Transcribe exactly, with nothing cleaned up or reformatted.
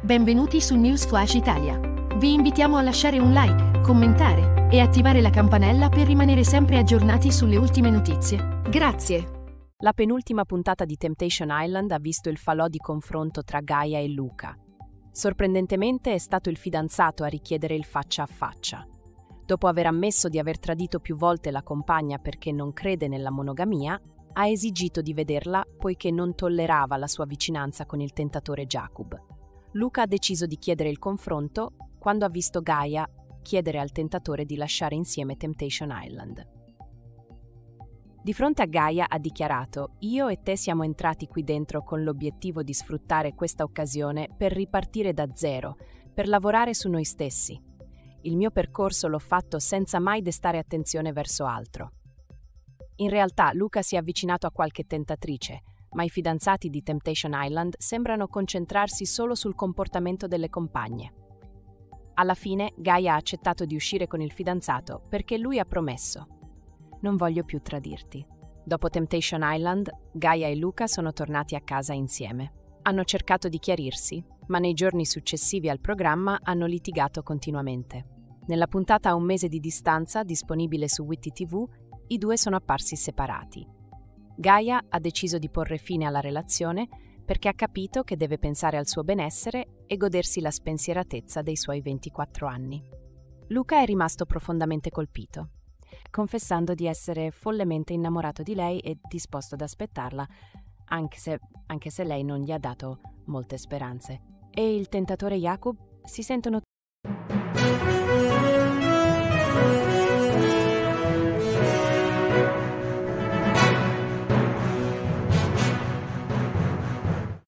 Benvenuti su News Flash Italia. Vi invitiamo a lasciare un like, commentare e attivare la campanella per rimanere sempre aggiornati sulle ultime notizie. Grazie! La penultima puntata di Temptation Island ha visto il falò di confronto tra Gaia e Luca. Sorprendentemente è stato il fidanzato a richiedere il faccia a faccia. Dopo aver ammesso di aver tradito più volte la compagna perché non crede nella monogamia, ha esigito di vederla poiché non tollerava la sua vicinanza con il tentatore Jakub. Luca ha deciso di chiedere il confronto quando ha visto Gaia chiedere al tentatore di lasciare insieme Temptation Island. Di fronte a Gaia ha dichiarato: «Io e te siamo entrati qui dentro con l'obiettivo di sfruttare questa occasione per ripartire da zero, per lavorare su noi stessi. Il mio percorso l'ho fatto senza mai destare attenzione verso altro». In realtà Luca si è avvicinato a qualche tentatrice, ma i fidanzati di Temptation Island sembrano concentrarsi solo sul comportamento delle compagne. Alla fine Gaia ha accettato di uscire con il fidanzato perché lui ha promesso: «Non voglio più tradirti». Dopo Temptation Island, Gaia e Luca sono tornati a casa insieme. Hanno cercato di chiarirsi, ma nei giorni successivi al programma hanno litigato continuamente. Nella puntata a un mese di distanza, disponibile su Witty tivù, i due sono apparsi separati. Gaia ha deciso di porre fine alla relazione perché ha capito che deve pensare al suo benessere e godersi la spensieratezza dei suoi ventiquattro anni. Luca è rimasto profondamente colpito, confessando di essere follemente innamorato di lei e disposto ad aspettarla, anche se, anche se lei non gli ha dato molte speranze. E il tentatore Jakub? Si sentono